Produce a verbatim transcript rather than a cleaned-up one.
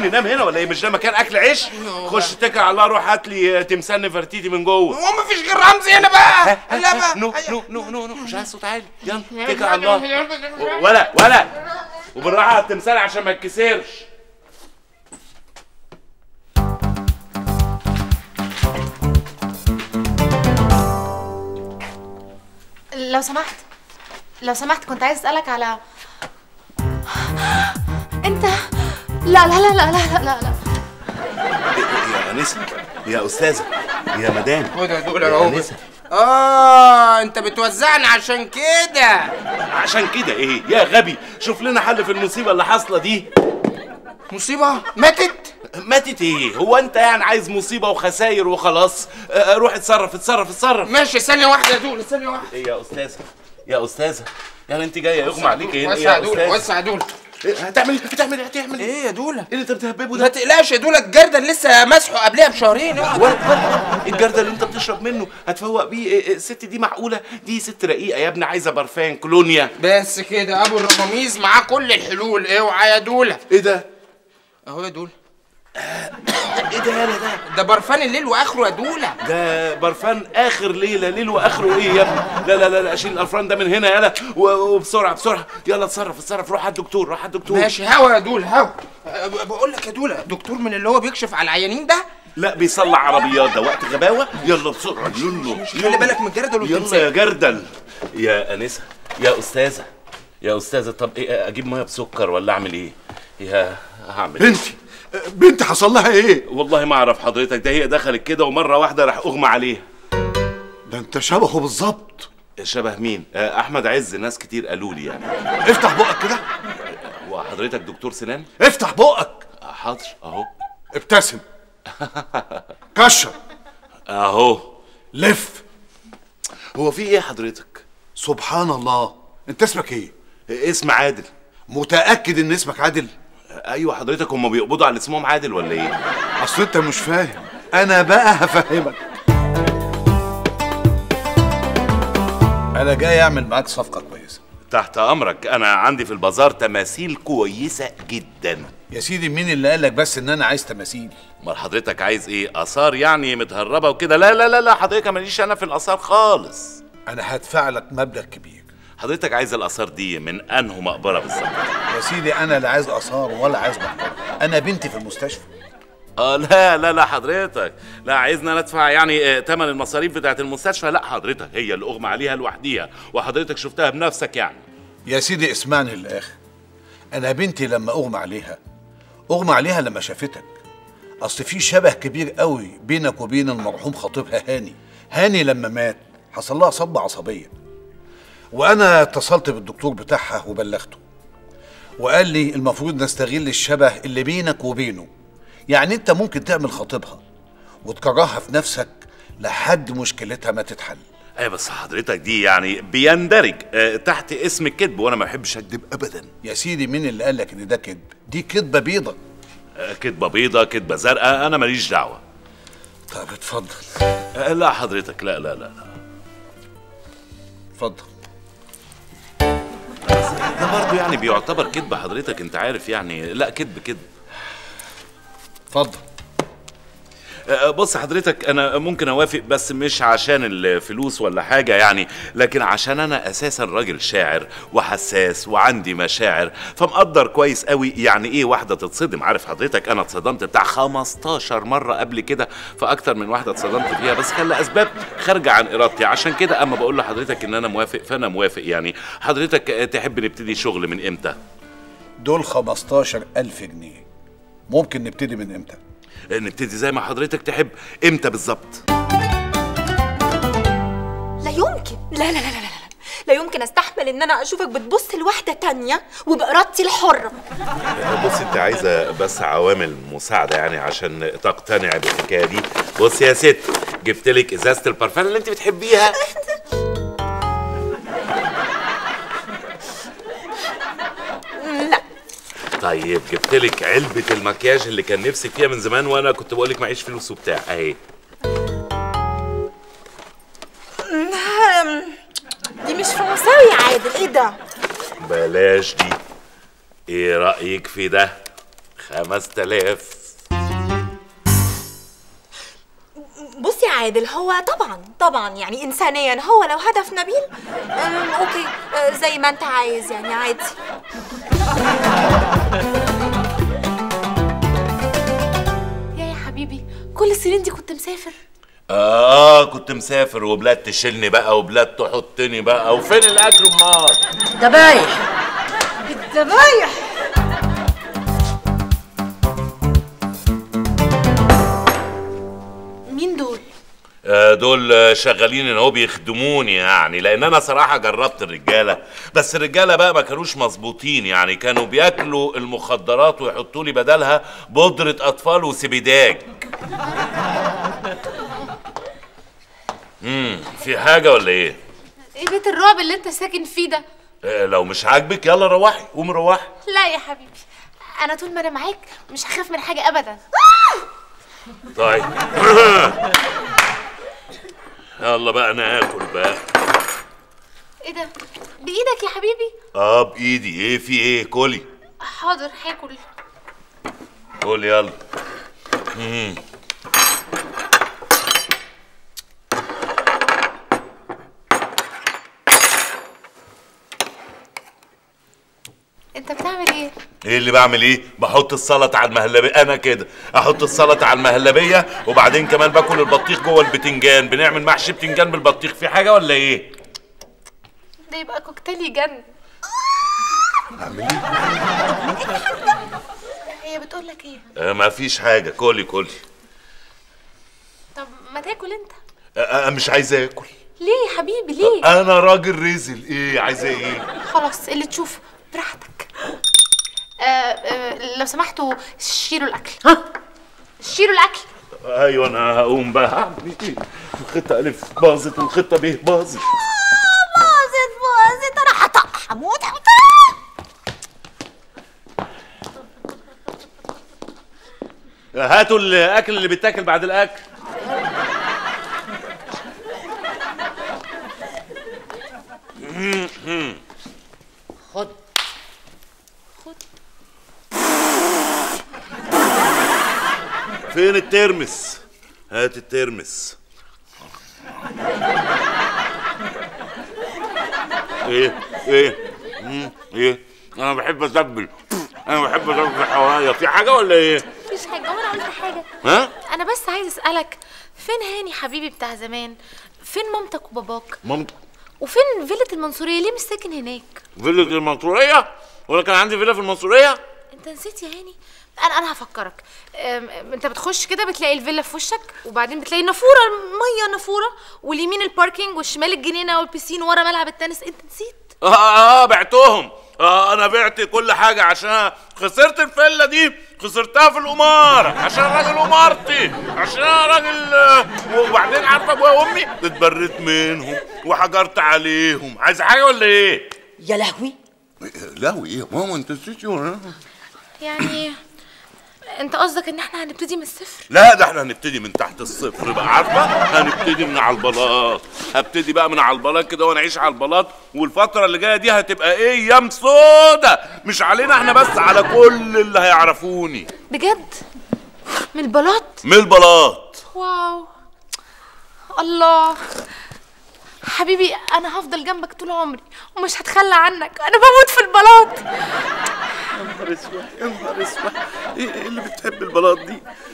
عايزين ننام هنا ولا ايه؟ مش ده مكان اكل عيش؟ خش اتكل على الله، روح هات لي تمثال نفرتيتي من جوه. هو مفيش غير رمزي هنا بقى؟ لا بقى نو نو نو نو نو مش عايز صوت عالي. يلا اتكل على الله. ولا ولا وبالراحه على التمثال عشان ما يتكسرش. لو سمحت لو سمحت كنت عايز اسالك على انت. لا لا لا لا لا لا لا يا انسه، يا استاذه، يا مدام. خد يا دول اهو. اه انت بتوزعني عشان كده. عشان كده ايه يا غبي؟ شوف لنا حل في المصيبه اللي حاصله دي. مصيبه؟ ماتت؟ ماتت ايه؟ هو انت يعني عايز مصيبه وخساير وخلاص؟ اه روح اتصرف اتصرف اتصرف. ماشي ثانيه واحده يا دول، ثانيه واحده. ايه يا استاذه؟ يا استاذه يعني انت جايه يغمى عليك ايه؟ وسع يا دول، وسع يا دول. هتعمل ايه؟ هتعمل ايه؟ هتعمل ايه؟ ايه يا دوله؟ ايه اللي انت بتهببه ده؟ ما تقلقش يا دوله، الجردل لسه مسحه قبلها بشهرين. الجردل اللي انت بتشرب منه هتفوق بيه الست دي؟ معقوله؟ دي ست رقيقه يا ابني، عايزه برفان كولونيا. بس كده ابو الرماميز معاه كل الحلول. اوعى يا دوله. ايه ده؟ اهو يا دوله. ايه ده يالا ده؟ ده برفان الليل واخره يا دوله. ده برفان اخر ليله، ليل واخره ايه يا ابني؟ لا لا لا لا، اشيل الافران ده من هنا يالا وبسرعه بسرعه. يلا اتصرف اتصرف، روح على الدكتور، روح على الدكتور. ماشي. هوا يا دوله هوا. بقول لك يا دوله، دكتور من اللي هو بيكشف على العيانين ده؟ لا بيصلح عربيات، ده وقت غباوه. يلا بسرعه يلا. خلي بالك من الجردل والتمثال. يلا يا جردل. يا انسه، يا استاذه، يا استاذه، طب ايه، اجيب ميه بسكر ولا اعمل ايه؟ يا هعمل بنتي بنتي حصل لها ايه؟ والله ما اعرف حضرتك، ده هي دخلت كده ومره واحده راح اغمى عليها. ده انت شبهه بالظبط. شبه مين؟ احمد عز، ناس كتير قالوا لي يعني. افتح بقك كده. وحضرتك دكتور سنان؟ افتح بقك. حاضر اهو. ابتسم. كشر اهو. لف. هو في ايه حضرتك؟ سبحان الله. انت اسمك ايه؟ اسم عادل. متأكد ان اسمك عادل؟ ايوه حضرتك، هم بيقبضوا على اسمهم عادل ولا ايه؟ اصل انت مش فاهم، انا بقى هفهمك. انا جاي اعمل معاك صفقة كويسة. تحت امرك، انا عندي في البازار تماثيل كويسة جدا. يا سيدي مين اللي قالك بس ان انا عايز تماثيل؟ امال حضرتك عايز ايه؟ اثار يعني متهربة وكده؟ لا لا لا لا حضرتك ماليش انا في الاثار خالص. انا هدفع لك مبلغ كبير. حضرتك عايز الاثار دي من انه مقبره بالظبط؟ يا سيدي انا لا عايز اثار ولا عايز مقبره، انا بنتي في المستشفى. اه لا لا لا حضرتك، لا عايزنا ندفع يعني ثمن المصاريف بتاعت المستشفى؟ لا حضرتك، هي اللي اغمى عليها لوحديها، وحضرتك شفتها بنفسك يعني. يا سيدي اسمعني للاخر، انا بنتي لما اغمى عليها اغمى عليها لما شافتك. اصل في شبه كبير قوي بينك وبين المرحوم خطيبها هاني. هاني لما مات حصل لها صدمه عصبيه، وانا اتصلت بالدكتور بتاعها وبلغته، وقال لي المفروض نستغل الشبه اللي بينك وبينه. يعني انت ممكن تعمل خطيبها وتكرهها في نفسك لحد مشكلتها ما تتحل. ايه بس حضرتك دي يعني بيندرج اه تحت اسم الكذب، وانا ما بحبش اكذب ابدا. يا سيدي مين اللي قال لك ان ده كذب؟ دي كذبه بيضه. اه كذبه بيضه، كذبه زرقاء، انا ماليش دعوه. طب اتفضل. اه لا حضرتك، لا لا لا لا اتفضل. ده برضه يعني بيعتبر كذب حضرتك، انت عارف يعني. لا كذب كذب. اتفضل. بص حضرتك، انا ممكن اوافق بس مش عشان الفلوس ولا حاجه يعني، لكن عشان انا اساسا راجل شاعر وحساس وعندي مشاعر، فمقدر كويس قوي يعني ايه واحده تتصدم. عارف حضرتك انا اتصدمت بتاع خمستاشر مره قبل كده، فاكتر من واحده اتصدمت فيها، بس كان لاسباب خارجه عن ارادتي. عشان كده اما بقول لحضرتك ان انا موافق فانا موافق يعني. حضرتك تحب نبتدي شغل من امتى؟ دول خمستاشر ألف جنيه، ممكن نبتدي من امتى؟ نبتدي زي ما حضرتك تحب. امتى بالظبط؟ لا يمكن، لا لا لا لا لا لا يمكن استحمل ان انا اشوفك بتبص لواحده تانية وبارادتي الحره. بص انت عايزه بس عوامل مساعده يعني عشان تقتنع بالحكايه دي. بص يا ست، جبت لك ازازه البرفان اللي انت بتحبيها. لا. طيب جبت لك علبه المكياج اللي كان نفسك فيها من زمان وانا كنت بقول لك معيش فلوس وبتاع، اهي. دي مش فرنساوي يا عادل، ايه ده؟ بلاش دي. ايه رايك في ده؟ خمس تلاف. بص يا عادل، هو طبعا طبعا يعني انسانيا هو لو هدف نبيل أم اوكي، أه زي ما انت عايز يعني عادي. يا يا حبيبي كل السنين دي كنت مسافر؟ اه كنت مسافر، وبلاد تشيلني بقى وبلاد تحطني بقى، وفين الاكل امال؟ دبايح الذبايح. مين دول؟ آه دول شغالين ان هو بيخدموني يعني، لان انا صراحه جربت الرجاله، بس الرجاله بقى ما كانوش مظبوطين يعني، كانوا بياكلوا المخدرات ويحطوا لي بدلها بودره اطفال وسبيداج. امم في حاجه ولا ايه؟ ايه بيت الرعب اللي انت ساكن فيه ده؟ آه لو مش عاجبك يلا روحي، قومي روحي. لا يا حبيبي، انا طول ما انا معاك مش هخاف من حاجه ابدا. طيب يلا بقى ناكل بقى. ايه ده؟ بايدك يا حبيبي؟ اه بايدي. ايه في ايه؟ كلي. حاضر هاكل. كل يلا. امم انت بتعمل ايه؟ ايه اللي بعمل ايه؟ بحط السلطه على المهلبيه. انا كده احط السلطه على المهلبيه، وبعدين كمان باكل البطيخ جوه البتنجان. بنعمل محشي بتنجان بالبطيخ. في حاجه ولا ايه؟ ده يبقى كوكتيل يجنن. اعمل ايه؟ هي بتقول لك ايه؟ آه ما فيش حاجه. كلي كلي. طب ما تاكل انت. آه مش عايز اكل. ليه يا حبيبي ليه؟ آه انا راجل رزل. ايه عايزه ايه؟ خلاص اللي تشوفه براحتك. آه آه لو سمحتوا شيلوا الاكل. ها شيلوا الاكل. ايوه انا هقوم بقى. هعمل ايه؟ الخطه الف باظت والخطه ب باظت. باظت باظت، انا هطق هموت هموت. هاتوا الاكل اللي بيتاكل بعد الاكل. خد فين الترمس؟ هات الترمس. ايه ايه مم. ايه انا بحب ازبل. انا بحب ازبل حوايا. في حاجه ولا ايه؟ مفيش حاجه. وانا قلت حاجه؟ ها انا بس عايز اسالك، فين هاني حبيبي بتاع زمان؟ فين مامتك وباباك؟ مامتك وفين فيلة المنصوريه؟ ليه مش ساكن هناك؟ فيلا المنصوريه؟ ولا كان عندي فيلا في المنصوريه؟ انت نسيت يا هاني؟ انا انا هفكرك. أم... انت بتخش كده بتلاقي الفيلا في وشك، وبعدين بتلاقي نافوره، ميه نافوره، واليمين الباركينج، والشمال الجنينه والبيسين، ورا ملعب التنس. انت نسيت؟ اه اه, آه بعتهم. اه انا بعت كل حاجه عشان خسرت الفيلا دي. خسرتها في القمار عشان راجل قمارتي، عشان انا راجل. وبعدين عارفه ابويا وامي اتبريت منهم وحجرت عليهم. عايزه حاجه ولا ايه؟ يا لهوي. لهوي ايه يا ماما؟ انت نسيتي ولا يعني انت قصدك ان احنا هنبتدي من الصفر؟ لا ده احنا هنبتدي من تحت الصفر بقى. عارفه هنبتدي من على البلاط. هبتدي بقى من على البلاط كده ونعيش على البلاط. والفتره اللي جايه دي هتبقى ايه؟ ايام سودا. مش علينا احنا بس، على كل اللي هيعرفوني. بجد؟ من البلاط؟ من البلاط. واو الله حبيبي، انا هفضل جنبك طول عمري ومش هتخلى عنك. انا بموت في البلاط. يا نهار اسود يا نهار اسود. ايه اللي بتحب البلاط دي؟